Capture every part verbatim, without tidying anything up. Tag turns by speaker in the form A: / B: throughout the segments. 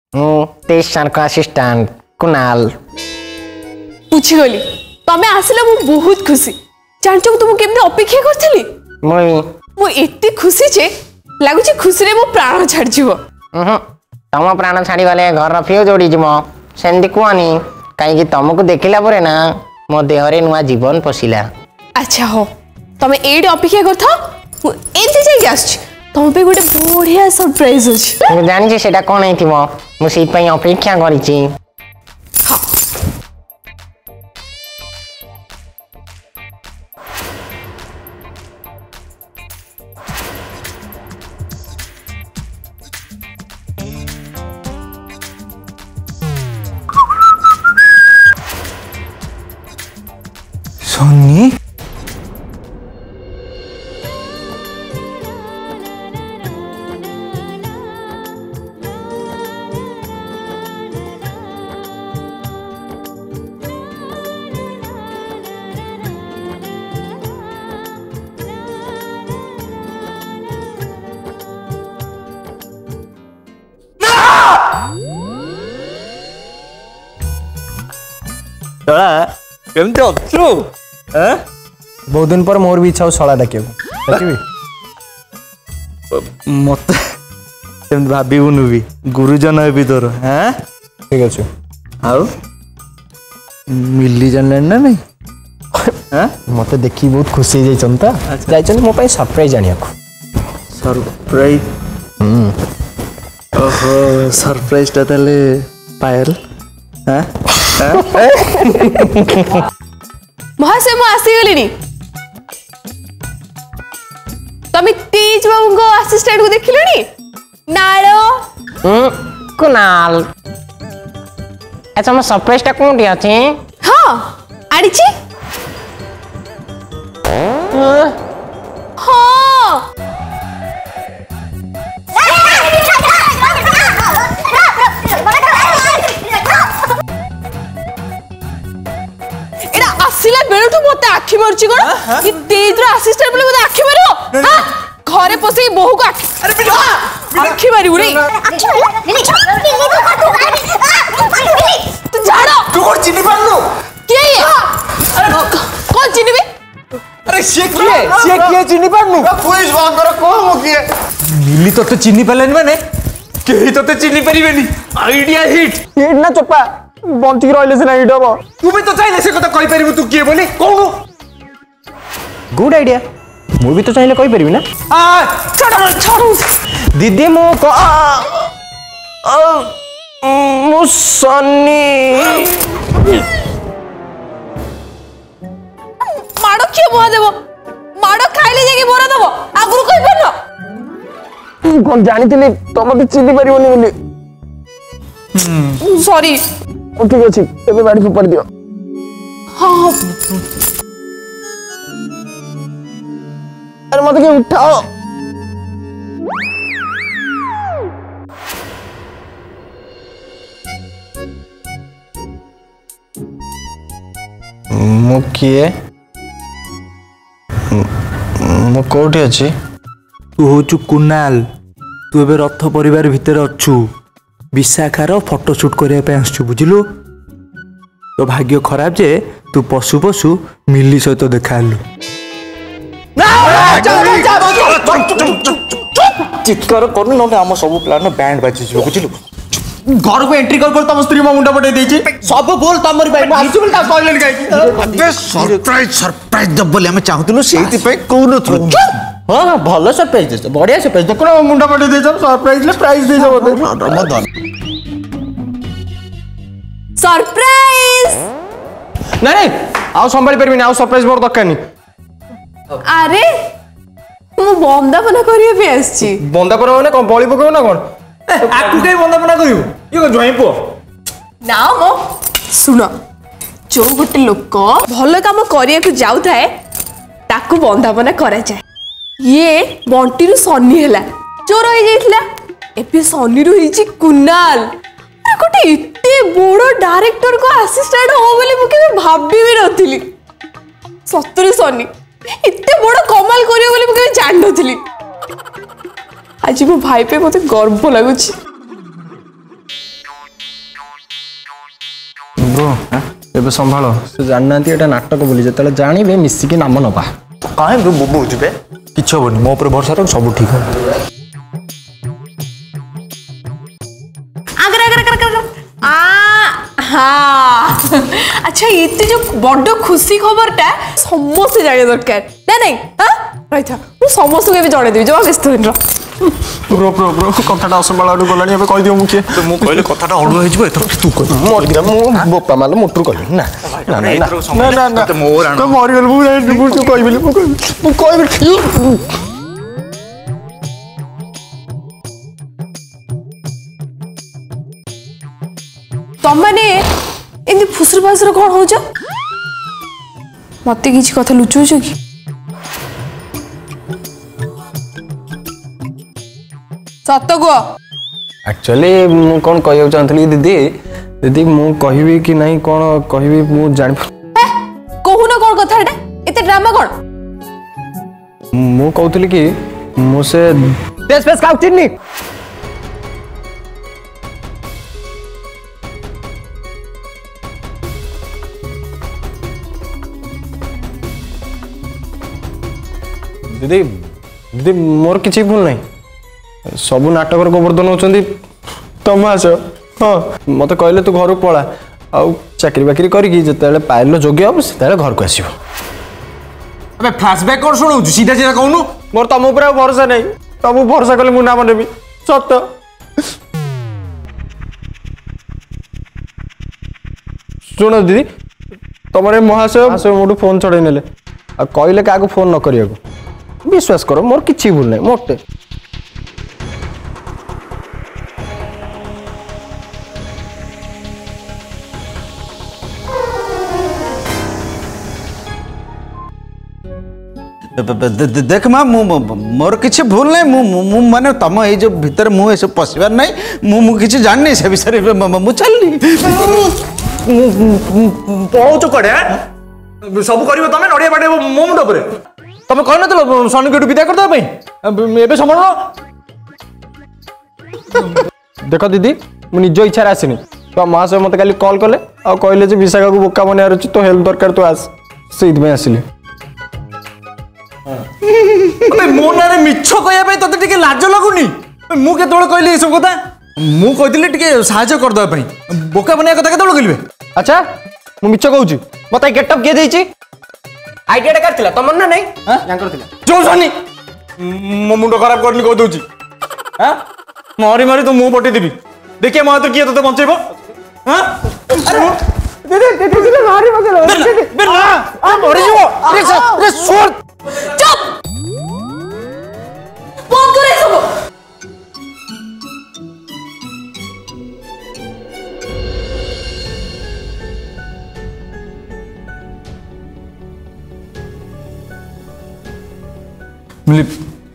A: तेईस सर का असिस्टेंट कुणाल।
B: पूछी गली तमे आसिला मु बहुत खुशी जानछ तुम केमते अपेक्षा करथली
A: मुई
B: मु एते खुशी जे लागु जे खुशी रे मो प्राण छाड़ जीवो।
A: हम्म तम प्राण छाड़ी गले घर फ्यूज जोड़ी जिमो सेंदी कुआनी काई तुमको देखिला परे ना मो देहरे नुआ जीवन पशिला।
B: अच्छा हो तमे एडी अपेक्षा करथा मु एते जाई आछ तुम पे गोटे बढ़िया सरप्राइज अछि।
A: मु जानि जे सेटा कोन हेतिमो मु सेइ पई अपेक्षा करिछि।
C: सन्नी केमते अच्छु
D: बहुत दिन पर मोर भी इच्छा हो सला डाके
C: मत भाविबुनु भी गुरुजन है तोर। हाँ
D: ठीक अच्छे
C: आउ मिली जानले ना नहीं हाँ
D: मत देखी बहुत खुशी जाइछन मो पाई सरप्राइज आनिया
C: सरप्राइज ओहो सरप्राइज टा तले पायल। हाँ
B: महाशय मु आसी गलिनी तमे तेज बाबू को असिस्टेंट को देखिलनी नालो
A: कुणाल अच्छा मो सरप्राइज टा कोंडी अछि।
B: हां आडिची हां एरा आसिला बेलठू मते आखी मारची कोन कि तेज रो असिस्टेंट बोले मते आखी मारियो। हां घरे पसी बहु को आखी अरे बिल्ली आखी मारी उरे आखी मारी बिल्ली बिल्ली को काटू बिल्ली तू झाड़ो
C: तू कोन चिनी पानु
B: के ये अरे कौन चिनी बे
C: अरे से किए से किए चिनी पानु
D: पुलिस बात करो को मो किए
C: मिली तो चिनी पालेन माने केही तो चिनी परिबेनी आइडिया हिट
D: हिट ना चप्पा बंती रहले से ना हिट हबो
C: तू भी तो चाइले से कथा कहि परिबु तू किए बोली कहू
D: गुड आइडिया मु भी तो चाहिले कहि परिबी ना
C: आ
B: छोड़ छोड़
D: दीदी मो को मो सन्नी
B: माडो के बोआ देबो माडो खाइले जाके बोरा देबो आगुरु कहि परनो
D: तू कोन जानिथिली तो मते चिनी परिबोनी बोली
B: सॉरी
D: ठीक अछि एबे बाड़ी फोपाड़ दियो।
B: हां
D: अरे मत के उठाओ मु किए मु कोठी अछि
C: तू होचु कुणाल तू एबे रथ परिवार भितर अच्छु विशाखार फोटो शूट करने पे आसचु बुझिलु तो भाग्य खराब जे तू पशु पशु मिली सहित देखालु चित्कार करनु न हम सब प्लान बैंड बाजी जो बुझिलु
D: घर को एंट्री कर कर तम स्त्री मा मुंडा पटे देछि सब बोल तमरी भाई मारछु बोल ता कहलन काई
E: अबे सरप्राइज सरप्राइज दब बोले हम चाहतलु सेति पे कोन थ्रू
D: हां हां भलो सरप्राइज दे बढ़िया सरप्राइज दे कोन मुंडा पटे दे सब सरप्राइज ले प्राइज दे जब
E: रमजान
B: सरप्राइज
D: नहीं नहीं आओ संभाली परबी ना आओ सरप्राइज मोर दक्का नी
B: अरे मु बंदापना करिया पे आछी
D: बंदा पर माने कोन बळी पकाउ ना कोन आकु कई बंदापना करियो यो जोई पो
B: ना मो सुनो जो गोटे लोक भल काम करिया को जाउ थाए ताकू बंदापना करा जाए ये बंटी रु सन्नी हला चोर हो जाइथिला एपे सन्नी रु हिची कुणाल अरे गोटे इते बड़ डायरेक्टर को असिस्टेंट हो बोली मु के भाबी भी नथिली सत्तरी सन्नी इते बड़ कमाल करियो बोली मु के जान नथिली आज मो भाई पे मते गर्व लागुची
D: ଏବେ ସମ୍ଭାଳ ସେ ଜାଣିନାହାନ୍ତି ଏଇଟା ନାଟକ ବୋଲି ଯେତେବେଳେ ଜାଣିବେ ମିଶିକି ନାମ ନବା
C: କାହିଁ ବୁଝିବେ କିଛି ହବନି ମୋ ଉପରେ ଭରସା ରଖ ସବୁ ଠିକ ହବ
B: आगर आगर आगर आगर आ हाँ अच्छा ये जो बड़ खुशी खबरटा समस्त जाने दरकार ना नहीं हाँ रही था मु समस्त को जड़े देवी जमा व्यस्त होइन
D: ब्रो ब्रो ब्रो कथाटा असंभाळ आडू गलानी ଏବେ କହି ଦିଅ ମୁଁ କିଏ
C: ତ ମୁଁ କହିଲେ କଥାଟା ଅଡୁ ହେଇଯିବ ଏଥର ତୁ କହ
D: ମୋର ଦିଟା ମୁଁ ବୋପା ମାଲ ମୋଟରୁ କହିଲି ନା ନା ନା ନା ନା
C: ତ ମୋର ଆଣ
D: ତ ମରି ଗଲ ମୁଁ ମୁଁ ତୁ କହିବିଲି ମୁଁ କହିବି ମୁଁ କହିବି
B: तमने एमती फुसुर फासुर कौन हो मत किसी कथा लुचौच कि सत कह
D: एक्चुअली मु कौन कहया चाहतली दीदी दीदी मु कहबी कि नहीं कौन कहबी मु जान
B: कहू ना कौन कथा एटा एते ड्रामा कौन
D: मु कहतली कि मु से तेज फेस खाउ चिन्नी दीदी दीदी मोर किसी भूल नहीं सब नाटक गोवर्धन होती तुम आस हाँ मत कहले तू घर पला आउ चाकरी बाकरी करके जिते पाइल जोग्य हम से घर को आसो
C: अबे फ्लैशबैक कौन शुणु सीधा सीधा कहूनु
D: मोर तुम ऊपर भरोसा नहीं तुम भरोसा कले मु नाम नेबी सत शुण दीदी तुम महाशय महाशय मोटू फोन चढ़ई ने कहले क्या फोन न करिया विश्वास करो मोर किसी भूल नहीं मोटे
E: देख माँ मोर किसी भूल नहीं माने तुम ये जो भीतर मु सब पशबार नहीं मु किसी जानी से विषय मु चलनी
C: पहुँच कड़े सब कर तुम नड़िया बाटे मो मुंड पर तुम कह न सनी को विदा करदे संभाल
D: देख दीदी मु निज इच्छा आसनी तो महाशय मत काली कॉल कले आ कहले विशाखा को बोका बनार अच्छी तो हेल्प दरकार तो आस से आसिली
C: मो ना मिछ कहया ते टे लाज लगुनि मु केतबेले कहली सब कथा मु कहली टे साहाय्य करदे बोका बना कथा केतबेले कहलिबे
D: अच्छा मु मिछ कहूची मत गेटअप किए देछि आइडिया टा करथिला तमन ना नहीं हां या करथिला
C: जो सनी मो मुंड खराब करली कह दोची हां मारी मारी तो मुंह पटे देबी देखिए मो तो किए तते बंचेबो हां अरे
D: दीदी दीदी दीदी मारी मत दीदी
C: बे ना आ मरि जीवो अरे अरे सोर
B: चुप बंद करे सब
C: मिलिप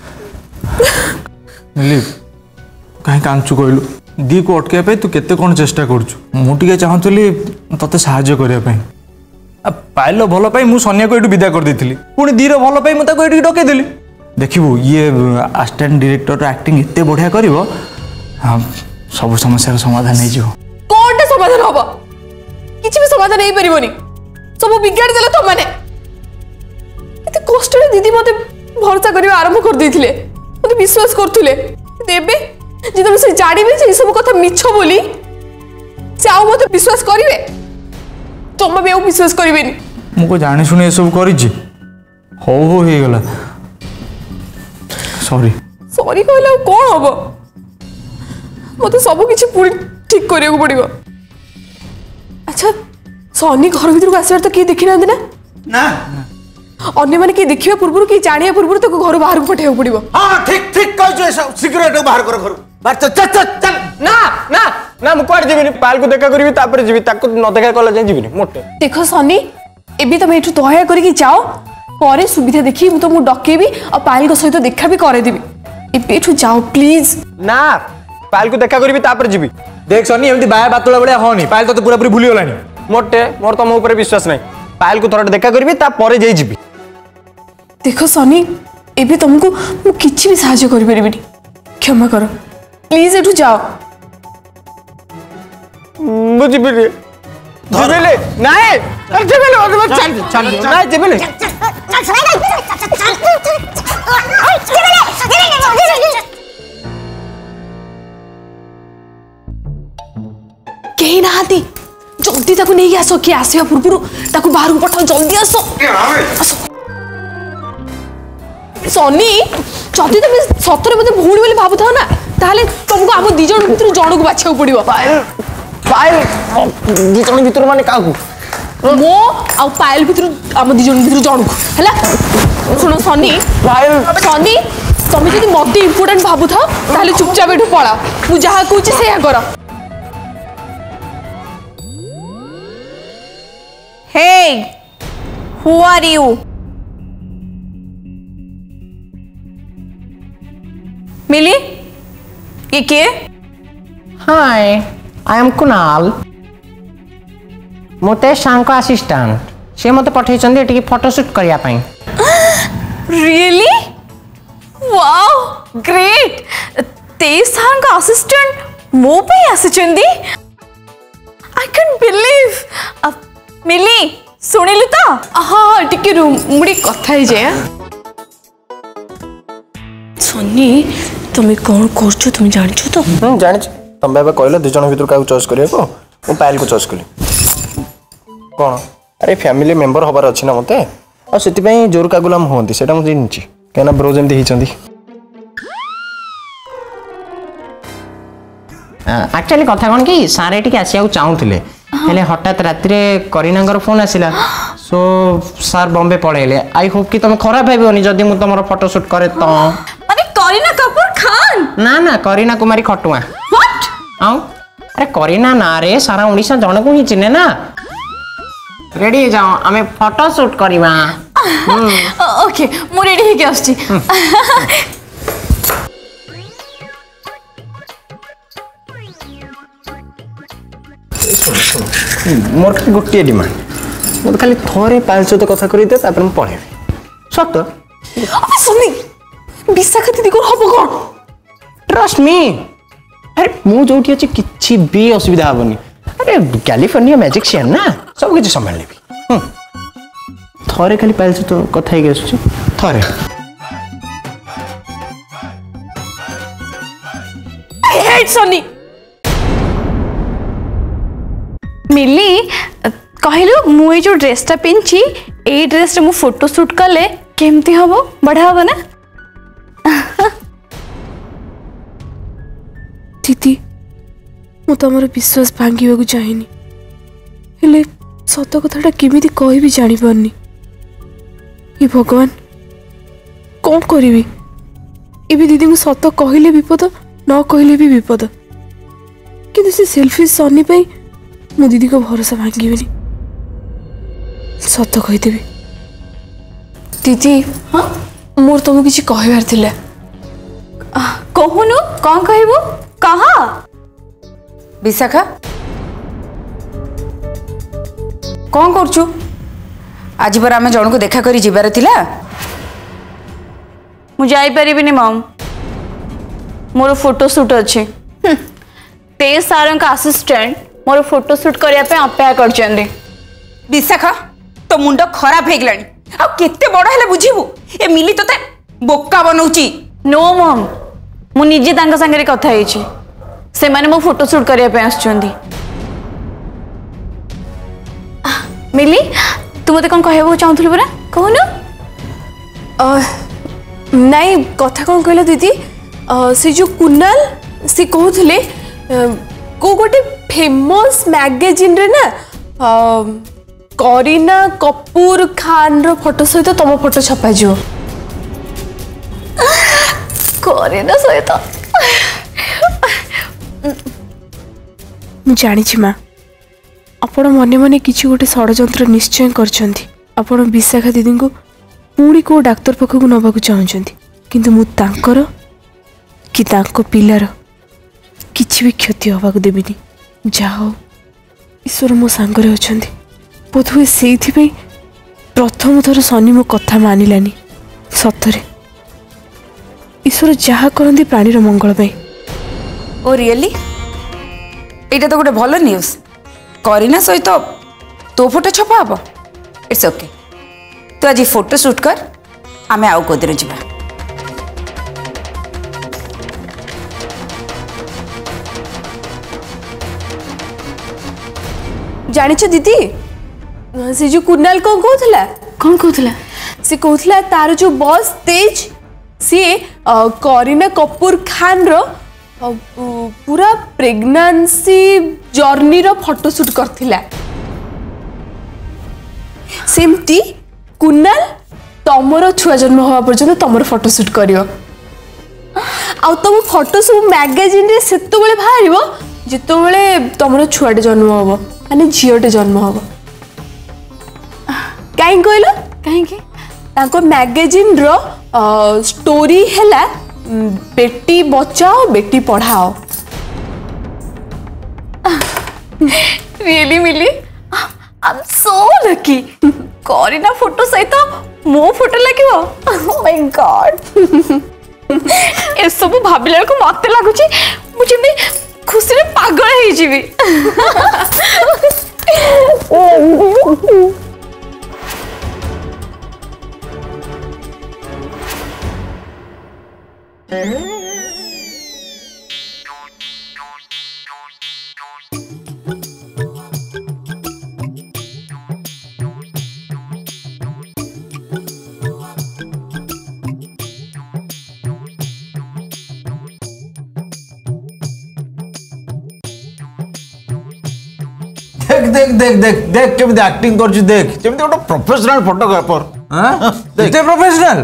C: मिलिप कहीं कांचु कहलु दी को अटकाई तू केते कौन चेष्टा करुचु मुझे चाहूली तते साहाय्य करने पाइल भल पाई मु सनिया को विदा कर देथिली पुणी दीर भल पाई मु ताको एठी डकेदेली देखिबू ये असिस्टेंट डायरेक्टर एक्टिंग एते बढ़िया करिवो सब समस्या समाधान हो जिवो
B: कोनटा समाधान होबो किछि भी समाधान नहीं परिबोनी सब बिगाड़ देले तो माने एते कष्ट दीदी मते भरोसा करबा आरंभ कर देथिले मते विश्वास करथुले देबे जितने से जानिबे जे सब कथा मिछ बोली से आउ मते विश्वास करिवे तुम भी विश्वास करिवेनी
C: मुझे जानी शुणी सब करिछि हो हो हे गला सॉरी
B: सॉरी कहला कोन होबो मते सब किछि पूरी ठीक करिया को पड़िबो अच्छा सनी घर भीतर को आसीबार तो की देखि ना ना
E: ना
B: अन्य माने की देखिबा पूर्व की जानिया पूर्व तो घर बाहर को पठाइबो पड़िबो
E: हाँ ठीक ठीक कहजो सब सिगरेट बाहर कर घर बाहर चल चल चल चल
D: ना ना ना मु कुआड जीविनी पाल को देखा करबी तापर जीवी ताको न देखा कला जाय जीविनी मोटे
B: देखो सनी एबी तुम एठु दया करके जाओ परे सुविधा देखि मु तो मु डकेबी और पायल को सहित देखा भी करे देबी एबी एठु जाओ प्लीज
D: ना पाल को देखा करबी तापर जीवी
C: देख सनी एमती बाया बातुला बड़िया होनी पायल तो पूरा पूरी भूली गलानी
D: मोटे मोर तुम ऊपर विश्वास नहीं पायल को थोड़ा देखा करबी तापर जाय जीवी
B: देखो सनी एबी तुमको मु किछि भी सहायता करि परिबिनी क्षमा करो प्लीज एठु जाओ
D: बुझी ଯିବିନି ନାଇଁ ଯିବିନି ନାଇଁ ଯିବିନି
B: कहीं नहाती जल्दी ताको नहीं आस कि आसवा पूर्व ताको बाहर को पठाओ जल्दी आस सनी जदि तुम सतरे मत भूणी बोली भावु था ना ताहले तुमको आम दी जन भीतर जन को बाछा पड़ो
A: पायल पायल दी जन भीतर माने काकू
B: मो आ पायल भीतर आम दी जन भीतर जन को हैला सुनो सनी
A: पायल
B: सनी तुम जदि मत इम्पोर्टेंट भावु था ताहले चुपचाप एठू पळा मु जहा कहूची सेया कर
F: Hey, who are you? मिली ये के
A: हाय आई एम कुणाल मोते सांग असिस्टेंट से मते पठै चंदी एटी फोटोशूट करिया पई
F: रियली वाओ ग्रेट ते सांग असिस्टेंट मो पे आसिचंदी आई कैन बिलीव अब मिली सुनिलु तो
B: हाँ टिके रू मुड़ी कथा ही जाए सन्नी तुम्हें कौन करछु तुम जानछु तो
D: हम्म जानि तुम बाबा कहले दु जन भीतर काउ चॉइस करिया को मु पायल को चॉइस कली कोन अरे फैमिली मेंबर हबार अछि ना मते आ सेति पई जोर का गुलाम होंदी सेटा मु जिनछि केना ब्रो जेंती हिचंदी
A: एक्चुअली कथा कौन कि सारे टिके आसिया चाहूले हेले हठात रात करीना फोन आसला सो सार बॉम्बे पळेले आई होप कि तुम खराब भाबोनी जदि मु तुमरो फोटोशूट करे तो
F: माने करीना कपूर खान
A: ना ना करीना कुमारी खटुआ
F: व्हाट
A: आउ अरे करीना ना रे सारा ओडिसा जण को ही चिने ना रेडी जाओ हमें फोटोशूट करिवा
F: ओके मु रेडी हे के आछी
D: मोर खाली गोटे डिमांड मत खाली थोरे पायल सहित कथा करी दे तापर मैं पढ़ेबी सत
B: अबे सन्नी विशाखा दीदी को हबो कोन
D: ट्रस्ट मी अरे मु जोटी अछि किछि भी असुविधा हबनी अरे कैलिफोर्निया मैजिशियन ना सब किछि संभाल लेबी थोरे खाली पायल सहित कथा ही गेसु थोरे
B: आई हेट सन्नी
F: मिली कहलु मु जो ड्रेसटा पिंची ए ड्रेस मु फोटो शूट कले केमती हबो बढ़ा हबो ना
B: दीदी मु तमरो विश्वास भांगिबा को चाहिनी हेले सत कथाटा केमिति कहि भी जानि परनी हे भगवान कौन करिवि एबे दीदी को सत कहले विपद न कहले भी विपद किंतु से सेल्फी सन्नी पे मो दीदी को भरोसा भांगिबेनी सत कहीदेवी दीदी हाँ मोर तुमको किसी कहबार थिला
F: कहूनु कौन कहबो कहा
G: विशाखा कौन करछु आज पर आम जन को देखा करी जिबार थिला
F: मु जाई परिबिनी मम मोर फोटो शूट अच्छे ते सारं का असिस्टेंट मोर फोटो शूट करिया पे अपेक्षा करचंदी
G: विशाखा तो मुंड खराब हो गलानी आ केते बड़ हेले बुझिबू ए मिली तते बोका बनौची
F: नो मम मु निजे तांका संगे कथा हेछि से माने मो फोटो शूट करिया पे आछचंदी मिली तू मते कोन कहबो चाहथुल परा कहनु
B: नहीं कथा कौन कहला दीदी अ, से जो कुनाल से कहूले को गोटे फेमस मैगजीन रे ना अ, करीना कपूर खान रो फोटो सहित तुम फोटो छपा जो
F: करीना सहित
B: मु जानी माँ आपण मने मने किसी गोटे षड्यंत्र निश्चय करछंती आपण विशाखा दीदी को पुणी को डाक्तर पाखक नवाक चाहते किंतु मु तांकर कि तांको पिलार किछि भी क्षति होबाक देबिनी जाओ ईश्वर मो सांगरे अछंती बोधुए सेइथिपई प्रथम थर सनी मो कथा मानिलानी सतरे ईश्वर जहा करंती प्राणीर मंगल पाई
G: ओ रियली एटा तो गोटे भल न्यूज करीना सहित तो फोटो छपा हम इट्स ओके तू आज फोटो शूट कर आमे आउ कोदिन जा
B: जानिछ दीदी से जो कुणाल कौन कहला
F: कौन कहला
B: से कहला तार जो बॉस तेज सी करीना कपूर खान रो अ, पूरा प्रेगनेंसी जर्नी रो फोटोशूट करथिला सेमती कुणाल तमर छुआ जन्म हवा पर्यंत तमर फोटोशूट करियो आ तुम फोटो सब मैगजीन रे सेतो बेले बाहरिबो जेतो बेले तमर छुआटे जन्म हबो माने झियोटे जन्म हबो काई कहलो
F: कहीं
B: ताको मैगजीन रो स्टोरी हैला बेटी बचाओ बेटी पढ़ाओ
F: really Mili I am so lucky Kareena photo सहित मो फोटो लगिवो ओह माय गॉड ए सब भाबिला को मते लागुची मुझे भी खुशी रे पागल हे जीवी
E: देख देख देख देख देख केମିତି एक्टिंग कर देख जेମିତି ଗୋଟେ प्रोफेशनल फोटोग्राफर
C: एते प्रोफेशनल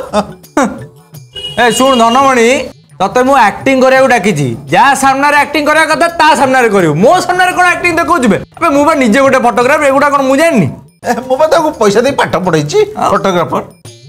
C: ए सुन धनमणि तते मु एक्टिंग करिया डाकी जा सामने रे एक्टिंग करिया कथा ता सामने रे करियो मो सामने रे कोन एक्टिंग देखौ जिबे अबे मु बा निजे गोटे फोटोग्राफर एगुडा कोन मु जाननी
E: मो बा ताको पैसा दे पाठ पढाइची फोटोग्राफर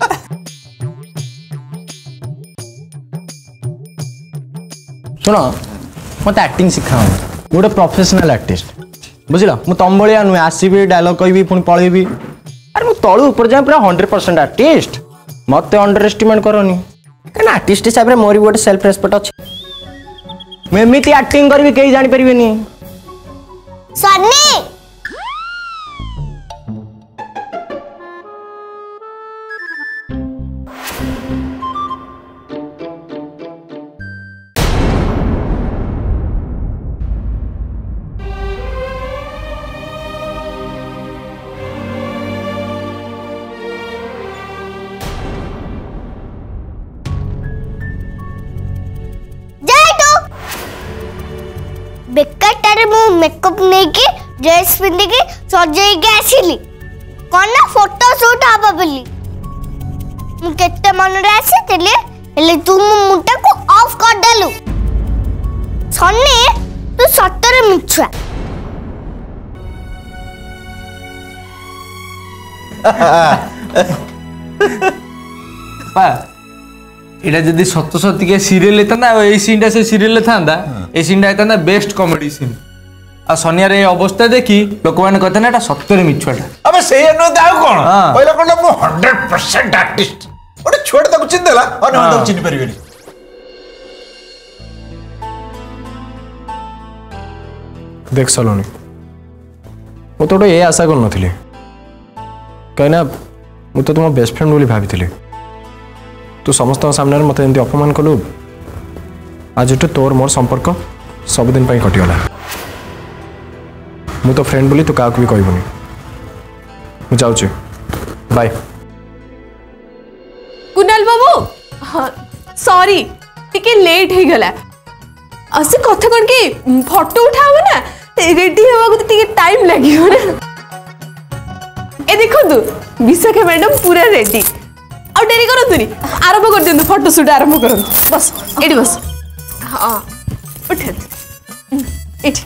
A: सुनो मत एक्टिंग सिखाओ गोटे प्रोफेशनल आर्टिस्ट बुझल मु तुम भाया नुहे आसबि डायलॉग कहबी पुणी पलैबी अरे मु तलू ऊपर जाए पूरा हंड्रेड परसेंट आर्टिस्ट मत अंडर एस्टिमेट करनी कहीं आर्टिस्ट हिसाब से मोर भी गोटे सेल्फ रेस्पेक्ट अच्छे मुझे एक्टिंग करी कहीं जानीपारे
H: सन्नी बेकार मु मेकअप नहीं की ड्रेस पिंधि की सजई के आसिली कौन ना फोटो शूट हबा बोली मु केते मन रे आसीतिले हेले तू मु मुटा को ऑफ कर देलु सन्नी तू सत्तर मिछुआ
C: पा एटा जदी सत्य सत्य के सीरियल लेता ए सीनटा से सीरियल ले थांदा ए सीनटा हेता बेस्ट कॉमेडी सीन आ सोनिया रे अवस्था देखी लोक माने कहते ना एटा सत्य रे मिछुआटा
E: अबे सेय न दाउ कोन
C: हाँ।
E: पहिला कोन मु हंड्रेड परसेंट आर्टिस्ट ओटे छोड़ ताको चिन देला और न ताको चिन परिबेनी
D: देख सलोनी मु तो ये आशा कर नथिली कहीं मु तो तुम बेस्ट फ्रेंड बोली भाभी तू समस्त सामने मत एमती अपमान कलु आज तोर मोर संपर्क सबुदिन कटिगला मु तो फ्रेंड बोली तू क्या भी कहबुनी मु जाऊँ बाय
B: कुणाल बाबू सॉरी टिके लेट हो गला असे कथा कोन के फोटो उठाबो ना रेडी होबा को टिके टाइम लागियो ना ए देखो तू विशाखा मैडम पूरा रेडी और डेरी करो तुनी आरंभ कर दियंतु फोटो शूट आरंभ करो बस एडी बस हां उठ एडी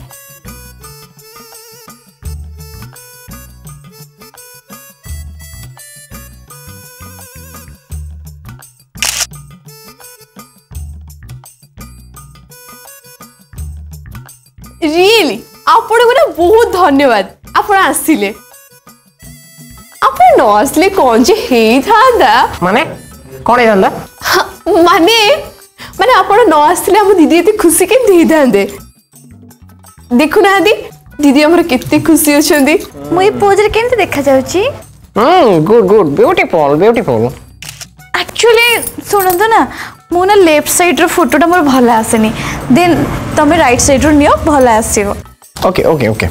B: रियली आपण को बहुत धन्यवाद आपण आसिले आपण न आसले कौन जे हेई थांदा
A: माने कौन है
B: माने माने आपण न आसले हम दीदी एते खुशी के दे दांदे देखु ना दी दीदी हमर केते खुशी अछंदी
F: ମୁଁ ଏଇ ପୋଜରେ କେମିତି ଦେଖାଯାଉଛି?
A: Good good beautiful beautiful
F: actually ଶୁଣନ୍ତୁ ନା ମୁଁ ନା ଲେଫ୍ଟ ସାଇଡ୍ର ଫଟୋଟା ମୋର ଭଲ ଆସେନି ଦେନ୍ ତମେ ରାଇଟ୍ ସାଇଡ୍ରୁ ନିଅ ଭଲ ଆସିବ।
A: ओके ओके ओके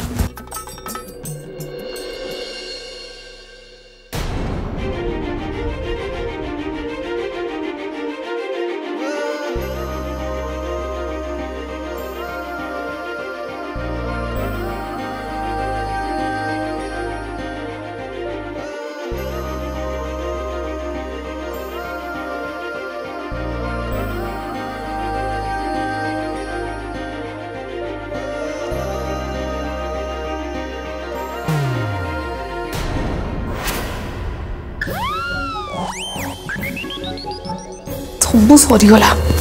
B: सब सरीगला।